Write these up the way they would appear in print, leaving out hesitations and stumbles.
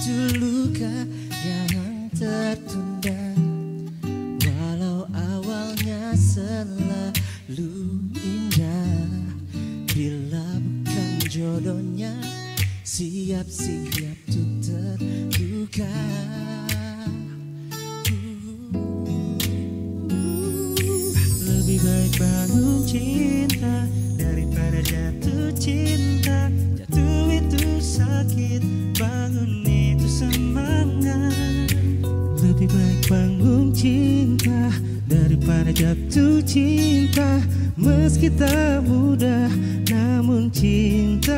itu luka yang tertunda. Walau awalnya selalu indah, bila bukan jodohnya siap-siap tuh terluka. Lebih baik bangun cinta daripada jatuh cinta. Jatuh itu sakit, bangun itu semangat. Lebih baik bangun cinta daripada jatuh cinta. Meski tak mudah, namun cinta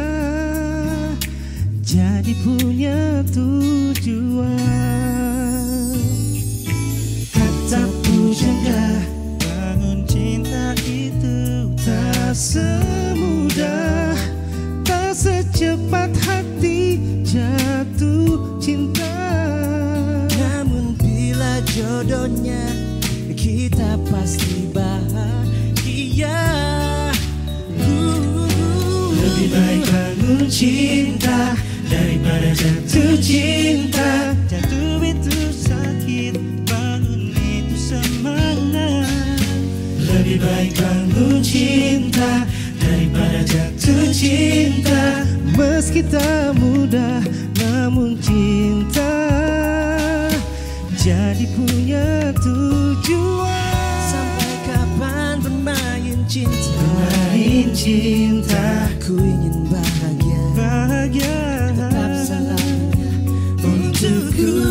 jadi punya tujuan. Kata pujangga, bangun cinta itu tak semudah, tak secepat hati jatuh cinta. Namun bila jodohnya kita pasti bahagia. Lebih baik bangun cinta daripada jatuh cinta. Jatuh itu sakit, bangun itu semangat. Lebih baik bangun cinta daripada jatuh cinta. Meski tak mudah, namun cinta jadi punya tujuan. Sampai kapan bermain cinta? Bermain cinta, Ku ingin bahagia, bahagia tetap selamanya untukku.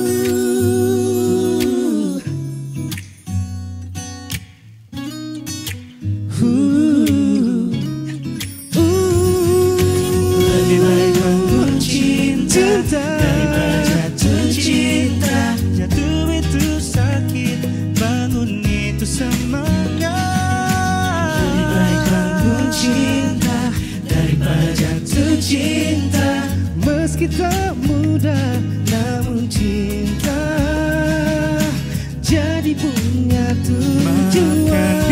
Lebih baik bangun cinta daripada jatuh cinta. Jatuh itu sakit, bangun itu semangat. Lebih baik bangun cinta daripada jatuh cinta. Meski tak mudah, namun cinta jadi punya tujuan.